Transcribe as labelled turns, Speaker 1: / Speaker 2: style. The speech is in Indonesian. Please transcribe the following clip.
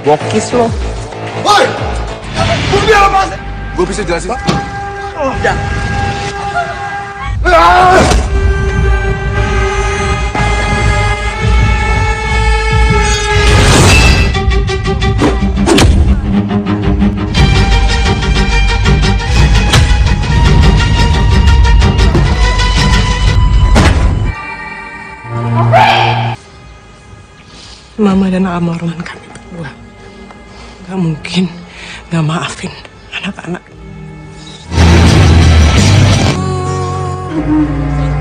Speaker 1: Bokis lo.
Speaker 2: Woi! Bukti apa sih? Gue bisa jelasin.
Speaker 1: Oh, ya.
Speaker 3: Mama dan almarhum kami berdua gak mungkin gak maafin anak-anak.